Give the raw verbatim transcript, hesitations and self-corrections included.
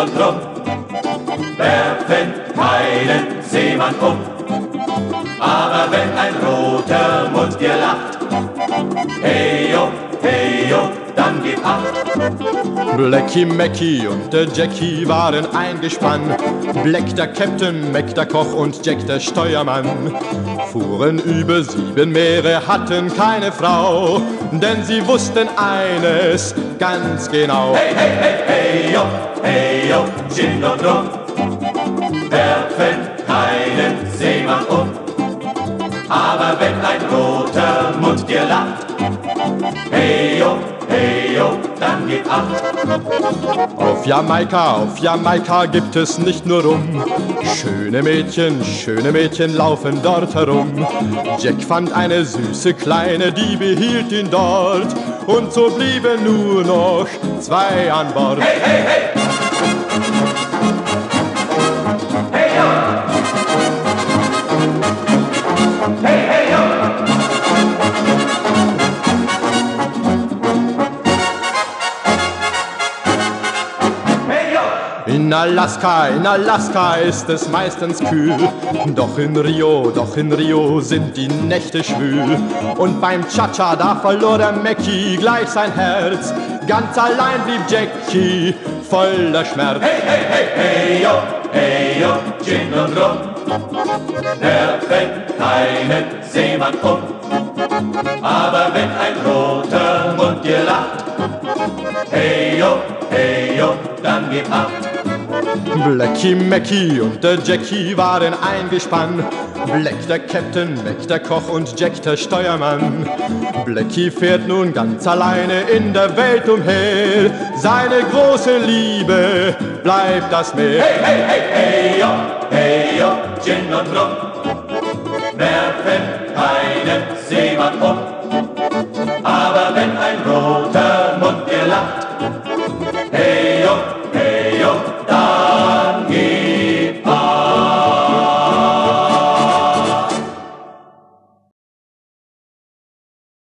und Drum werfen keinen Seemann um. Aber wenn ein roter Mund dir lacht, hey yo, hey yo, dann gib acht. Blackie, Mackie und der Jackie waren eingespannt. Black der Captain, Mac der Koch und Jack der Steuermann fuhren über sieben Meere, hatten keine Frau, denn sie wussten eines ganz genau. Hey, hey, hey, hey yo, hey yo, Gin und Rum werfen keinen Seemann um. Aber wenn ein roter Mund dir lacht, hey yo, hey yo, dann gib acht. Auf Jamaika, auf Jamaika gibt es nicht nur Rum. Schöne Mädchen, schöne Mädchen laufen dort herum. Jack fand eine süße Kleine, die behielt ihn dort. Und so blieben nur noch zwei an Bord. Hey, hey, hey! Hey, yo! Hey, hey, yo! In Alaska, in Alaska ist es meistens kühl. Doch in Rio, doch in Rio sind die Nächte schwül. Und beim Cha-Cha, da verlor der Mackie gleich sein Herz. Ganz allein blieb Jackie voller Schmerz. Hey, hey, hey, hey, yo, hey, yo, Gin und Rum werfen keinen Seemann um. Aber wenn ein roter Mund dir lacht, hey, yo, hey, yo, dann gib acht. Blackie, Mackie und der Jackie waren eingespannt. Black der Captain, Mac der Koch und Jack der Steuermann. Blackie fährt nun ganz alleine in der Welt umher. Seine große Liebe bleibt das Meer. Hey, hey, hey, hey, yo, hey, yo, Gin und Rum werfen keinen Seemann um. Aber wenn ein